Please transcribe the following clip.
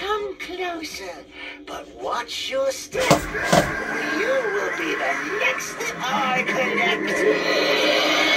Come closer, but watch your step. You will be the next I collect.